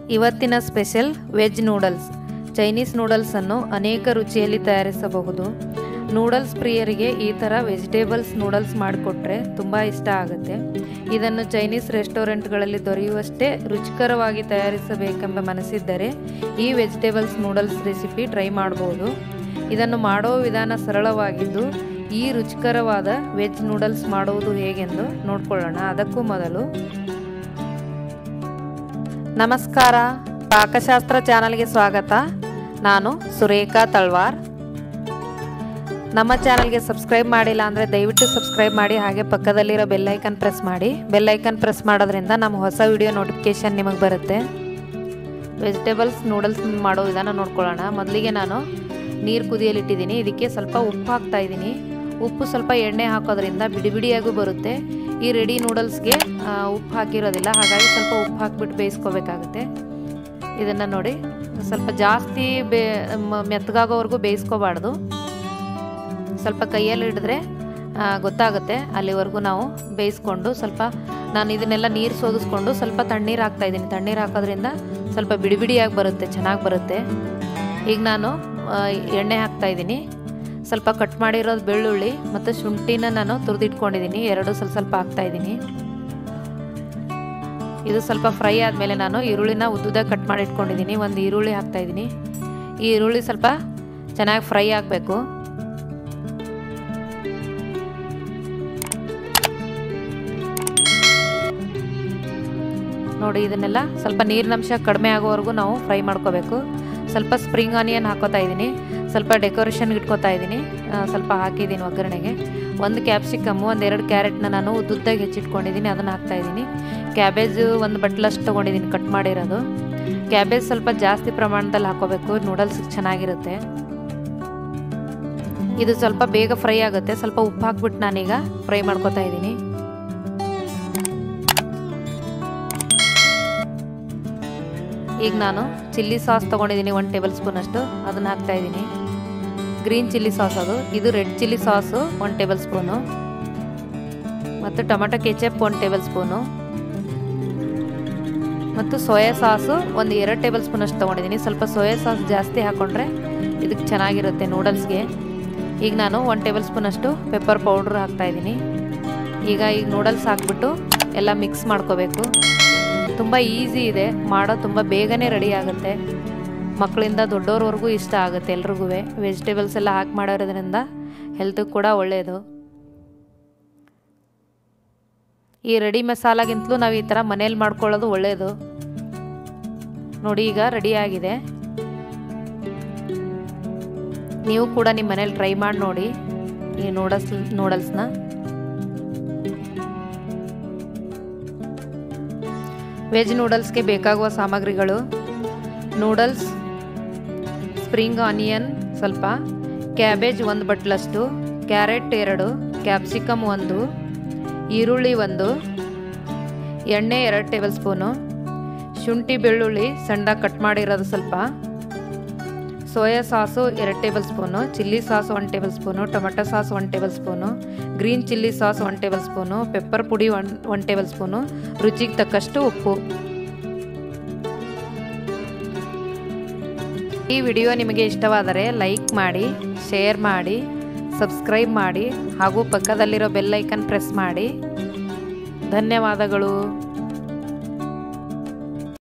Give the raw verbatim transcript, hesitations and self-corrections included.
ಇವತ್ತಿನ special veg noodles. Chinese noodles ಅನ್ನು ಅನೇಕ ರುಚಿಯಲ್ಲಿ ತಯಾರಿಸಬಹುದು. ನೂಡಲ್ಸ್ ಪ್ರಿಯರಿಗೆ ಈ ಥರ ವೆಜಿಟೇಬಲ್ಸ್ ನೂಡಲ್ಸ್ ಮಾಡಿಕೊಟ್ರೆ ತುಂಬ ಇಷ್ಟ ಆಗುತ್ತೆ. ಇದನ್ನು ಚೈನೀಸ್ ರೆಸ್ಟೋರೆಂಟ್ಗಳಲ್ಲಿ ದೊರೆಯುವಷ್ಟೇ ರುಚಿಕರವಾಗಿ ತಯಾರಿಸಬೇಕೆಂಬ ಮನಸ್ಸಿದ್ದರೆ ಈ ವೆಜಿಟೇಬಲ್ಸ್ ನೂಡಲ್ಸ್ ರೆಸಿಪಿ ಟ್ರೈ ಮಾಡಬಹುದು. ಇದನ್ನು ಮಾಡೋ ವಿಧಾನ ಸರಳವಾಗಿದ್ದು ಈ ರುಚಿಕರವಾದ ವೆಜ್ ನೂಡಲ್ಸ್ ಮಾಡುವುದು ಹೇಗೆಂದು ನೋಡ್ಕೊಳ್ಳೋಣ. ಅದಕ್ಕೂ ಮೊದಲು ನಮಸ್ಕಾರ, ಪಾಕಶಾಸ್ತ್ರ ಚಾನಲ್ಗೆ ಸ್ವಾಗತ. ನಾನು ಸುರೇಖಾ ತಳ್ವಾರ್. ನಮ್ಮ ಚಾನಲ್ಗೆ ಸಬ್ಸ್ಕ್ರೈಬ್ ಮಾಡಿಲ್ಲ ಅಂದರೆ ದಯವಿಟ್ಟು ಸಬ್ಸ್ಕ್ರೈಬ್ ಮಾಡಿ, ಹಾಗೆ ಪಕ್ಕದಲ್ಲಿರೋ ಬೆಲ್ಲೈಕನ್ ಪ್ರೆಸ್ ಮಾಡಿ. ಬೆಲ್ಲೈಕನ್ ಪ್ರೆಸ್ ಮಾಡೋದ್ರಿಂದ ನಮ್ಮ ಹೊಸ ವಿಡಿಯೋ ನೋಟಿಫಿಕೇಷನ್ ನಿಮಗೆ ಬರುತ್ತೆ. ವೆಜಿಟೇಬಲ್ಸ್ ನೂಡಲ್ಸ್ ಮಾಡೋ ವಿಧಾನ ನೋಡ್ಕೊಳ್ಳೋಣ. ಮೊದಲಿಗೆ ನಾನು ನೀರು ಕುದಿಯಲಿಟ್ಟಿದ್ದೀನಿ. ಇದಕ್ಕೆ ಸ್ವಲ್ಪ ಉಪ್ಪು ಹಾಕ್ತಾ ಇದ್ದೀನಿ. ಉಪ್ಪು ಸ್ವಲ್ಪ ಎಣ್ಣೆ ಹಾಕೋದ್ರಿಂದ ಬಿಡಿ ಬಿಡಿಯಾಗೂ ಬರುತ್ತೆ. ಈ ರೆಡಿ ನೂಡಲ್ಸ್ಗೆ ಉಪ್ಪು ಹಾಕಿರೋದಿಲ್ಲ, ಹಾಗಾಗಿ ಸ್ವಲ್ಪ ಉಪ್ಪು ಹಾಕಿಬಿಟ್ಟು ಬೇಯಿಸ್ಕೋಬೇಕಾಗುತ್ತೆ. ಇದನ್ನು ನೋಡಿ, ಸ್ವಲ್ಪ ಜಾಸ್ತಿ ಬೇ ಮೆತ್ತಗಾಗೋವರೆಗೂ ಬೇಯಿಸ್ಕೋಬಾರ್ದು. ಸ್ವಲ್ಪ ಕೈಯಲ್ಲಿ ಹಿಡಿದ್ರೆ ಗೊತ್ತಾಗುತ್ತೆ. ಅಲ್ಲಿವರೆಗೂ ನಾವು ಬೇಯಿಸ್ಕೊಂಡು ಸ್ವಲ್ಪ ನಾನು ಇದನ್ನೆಲ್ಲ ನೀರು ಸೋದಿಸ್ಕೊಂಡು ಸ್ವಲ್ಪ ತಣ್ಣೀರು ಹಾಕ್ತಾಯಿದ್ದೀನಿ. ತಣ್ಣೀರು ಹಾಕೋದ್ರಿಂದ ಸ್ವಲ್ಪ ಬಿಡಿ ಬಿಡಿಯಾಗಿ ಬರುತ್ತೆ, ಚೆನ್ನಾಗಿ ಬರುತ್ತೆ. ಈಗ ನಾನು ಎಣ್ಣೆ ಹಾಕ್ತಾಯಿದ್ದೀನಿ. ಸ್ವಲ್ಪ ಕಟ್ ಮಾಡಿರೋದು ಬೆಳ್ಳುಳ್ಳಿ ಮತ್ತು ಶುಂಠಿನ ನಾನು ತುರಿದಿಟ್ಕೊಂಡಿದ್ದೀನಿ. ಎರಡು ಸ್ವಲ್ಪ ಸ್ವಲ್ಪ ಹಾಕ್ತಾಯಿದ್ದೀನಿ. ಇದು ಸ್ವಲ್ಪ ಫ್ರೈ ಆದಮೇಲೆ ನಾನು ಈರುಳ್ಳಿನ ಉದ್ದುದಾಗಿ ಕಟ್ ಮಾಡಿ ಇಟ್ಕೊಂಡಿದ್ದೀನಿ. ಒಂದು ಈರುಳ್ಳಿ ಹಾಕ್ತಾಯಿದ್ದೀನಿ. ಈ ಈರುಳ್ಳಿ ಸ್ವಲ್ಪ ಚೆನ್ನಾಗಿ ಫ್ರೈ ಆಗಬೇಕು. ನೋಡಿ, ಇದನ್ನೆಲ್ಲ ಸ್ವಲ್ಪ ನೀರಿನಂಶ ಕಡಿಮೆ ಆಗೋವರೆಗೂ ನಾವು ಫ್ರೈ ಮಾಡ್ಕೋಬೇಕು. ಸ್ವಲ್ಪ ಸ್ಪ್ರಿಂಗ್ ಆನಿಯನ್ ಹಾಕೋತಾ ಇದ್ದೀನಿ. ಸ್ವಲ್ಪ ಡೆಕೋರೇಷನ್ಗೆ ಇಟ್ಕೋತಾ ಇದ್ದೀನಿ. ಸ್ವಲ್ಪ ಹಾಕಿದ್ದೀನಿ ಒಗ್ಗರಣೆಗೆ. ಒಂದು ಕ್ಯಾಪ್ಸಿಕಮ್ಮು, ಒಂದೆರಡು ಕ್ಯಾರೆಟ್ನ ನಾನು ಉದ್ದುದ್ದಾಗಿ ಹೆಚ್ಚಿಟ್ಕೊಂಡಿದ್ದೀನಿ, ಅದನ್ನು ಹಾಕ್ತಾಯಿದ್ದೀನಿ. ಕ್ಯಾಬೇಜು ಒಂದು ಬಟ್ಲಷ್ಟು ತೊಗೊಂಡಿದ್ದೀನಿ ಕಟ್ ಮಾಡಿರೋದು. ಕ್ಯಾಬೇಜ್ ಸ್ವಲ್ಪ ಜಾಸ್ತಿ ಪ್ರಮಾಣದಲ್ಲಿ ಹಾಕೋಬೇಕು, ನೂಡಲ್ಸ್ ಚೆನ್ನಾಗಿರುತ್ತೆ. ಇದು ಸ್ವಲ್ಪ ಬೇಗ ಫ್ರೈ ಆಗುತ್ತೆ. ಸ್ವಲ್ಪ ಉಪ್ಪು ಹಾಕ್ಬಿಟ್ಟು ನಾನೀಗ ಫ್ರೈ ಮಾಡ್ಕೋತಾ ಇದ್ದೀನಿ. ಈಗ ನಾನು ಚಿಲ್ಲಿ ಸಾಸ್ ತೊಗೊಂಡಿದ್ದೀನಿ, ಒಂದು ಟೇಬಲ್ ಸ್ಪೂನ್ ಅಷ್ಟು. ಅದನ್ನು ಹಾಕ್ತಾಯಿದ್ದೀನಿ. ಗ್ರೀನ್ ಚಿಲ್ಲಿ ಸಾಸ್ ಅದು. ಇದು ರೆಡ್ ಚಿಲ್ಲಿ ಸಾಸು ಒಂದು ಟೇಬಲ್ ಸ್ಪೂನು, ಮತ್ತು ಟೊಮೆಟೊ ಕೆಚಪ್ ಒಂದು ಟೇಬಲ್ ಸ್ಪೂನು, ಮತ್ತು ಸೋಯಾ ಸಾಸು ಒಂದು ಎರಡು ಟೇಬಲ್ ಸ್ಪೂನ್ ಅಷ್ಟು ತೊಗೊಂಡಿದ್ದೀನಿ. ಸ್ವಲ್ಪ ಸೋಯಾ ಸಾಸ್ ಜಾಸ್ತಿ ಹಾಕ್ಕೊಂಡ್ರೆ ಇದಕ್ಕೆ ಚೆನ್ನಾಗಿರುತ್ತೆ ನೂಡಲ್ಸ್ಗೆ. ಈಗ ನಾನು ಒಂದು ಟೇಬಲ್ ಸ್ಪೂನ್ ಅಷ್ಟು ಪೆಪ್ಪರ್ ಪೌಡ್ರ್ ಹಾಕ್ತಾಯಿದ್ದೀನಿ. ಈಗ ಈಗ ನೂಡಲ್ಸ್ ಹಾಕ್ಬಿಟ್ಟು ಎಲ್ಲ ಮಿಕ್ಸ್ ಮಾಡ್ಕೋಬೇಕು. ತುಂಬ ಈಸಿ ಇದೆ ಮಾಡೋ, ತುಂಬ ಬೇಗನೆ ರೆಡಿ ಆಗುತ್ತೆ. ಮಕ್ಕಳಿಂದ ದೊಡ್ಡವ್ರವರೆಗೂ ಇಷ್ಟ ಆಗುತ್ತೆ ಎಲ್ರಿಗೂ. ವೆಜಿಟೇಬಲ್ಸ್ ಎಲ್ಲ ಹಾಕಿ ಮಾಡೋದ್ರಿಂದ ಹೆಲ್ತಿಗೆ ಕೂಡ ಒಳ್ಳೆಯದು. ಈ ರೆಡಿ ಮಸಾಲಾಗಿಂತಲೂ ನಾವು ಈ ಥರ ಮನೇಲಿ ಮಾಡ್ಕೊಳ್ಳೋದು ಒಳ್ಳೆಯದು. ನೋಡಿ, ಈಗ ರೆಡಿಯಾಗಿದೆ. ನೀವು ಕೂಡ ನಿಮ್ಮ ಮನೇಲಿ ಟ್ರೈ ಮಾಡಿ ನೋಡಿ ಈ ನೂಡಲ್ಸ್ ನೂಡಲ್ಸ್ನ. ವೆಜ್ ನೂಡಲ್ಸ್ಗೆ ಬೇಕಾಗುವ ಸಾಮಗ್ರಿಗಳು: ನೂಡಲ್ಸ್, ಸ್ಪ್ರಿಂಗ್ ಆನಿಯನ್ ಸ್ವಲ್ಪ, ಕ್ಯಾಬೇಜ್ ಒಂದು ಬಟ್ಲಷ್ಟು, ಕ್ಯಾರೆಟ್ ಎರಡು, ಕ್ಯಾಪ್ಸಿಕಮ್ ಒಂದು, ಈರುಳ್ಳಿ ಒಂದು, ಎಣ್ಣೆ ಎರಡು ಟೇಬಲ್ ಸ್ಪೂನು, ಶುಂಠಿ ಬೆಳ್ಳುಳ್ಳಿ ಸಣ್ಣದಾಗಿ ಕಟ್ ಮಾಡಿರೋದು ಸ್ವಲ್ಪ, ಸೋಯಾ ಸಾಸು ಎರಡು ಟೇಬಲ್ ಸ್ಪೂನು, ಚಿಲ್ಲಿ ಸಾಸ್ ಒಂದು ಟೇಬಲ್ ಸ್ಪೂನು, ಟೊಮೆಟೊ ಸಾಸ್ ಒಂದು tablespoon, green chilli sauce ಒಂದು ಟೇಬಲ್ ಸ್ಪೂನು, ಪೆಪ್ಪರ್ ಪುಡಿ ಒನ್ ಒಂದು ಟೇಬಲ್ ಸ್ಪೂನು, ರುಚಿಗೆ ತಕ್ಕಷ್ಟು ಉಪ್ಪು. ಈ ವಿಡಿಯೋ ನಿಮಗೆ ಇಷ್ಟವಾದರೆ ಲೈಕ್ ಮಾಡಿ, ಶೇರ್ ಮಾಡಿ, ಸಬ್ಸ್ಕ್ರೈಬ್ ಮಾಡಿ, ಹಾಗೂ ಪಕ್ಕದಲ್ಲಿರೋ ಬೆಲ್ ಐಕನ್ ಪ್ರೆಸ್ ಮಾಡಿ. ಧನ್ಯವಾದಗಳು.